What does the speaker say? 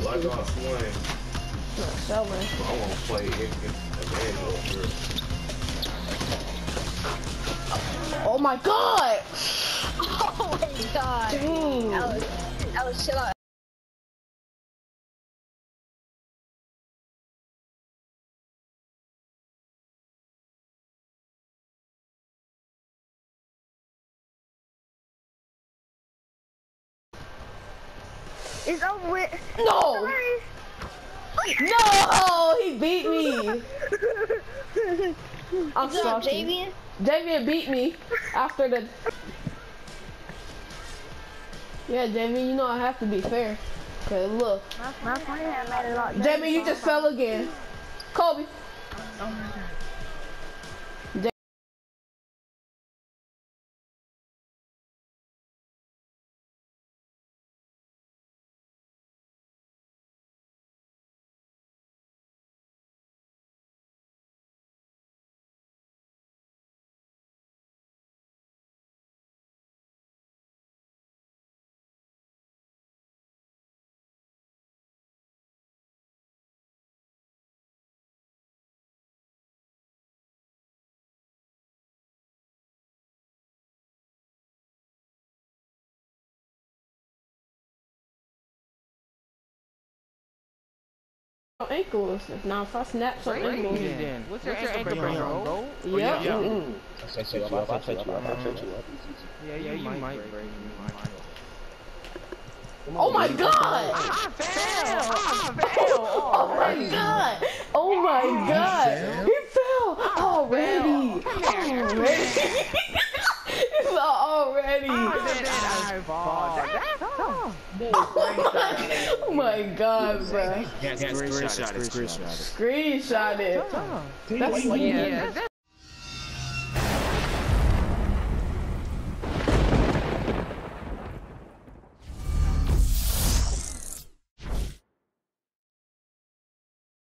I got swing. Selling. I want to play advantage. Oh my god! Oh my god! Dang. That was chill out. It's over with. No! No! He beat me! I'm sorry. Javian? Javian beat me after the... Yeah, Javian, you know I have to be fair. Cause look. My friend had made a lot. Javian, you just fell again. Kobe. Ankles. Now if I snap some ankles. What's your ankle bro? Yep. I set you up. I set you up. Yeah, you might break. Oh my god! I fell! Oh my god! Oh my god! He fell already! He fell already! Oh my god, bro! Screenshot it. Screenshot it. That's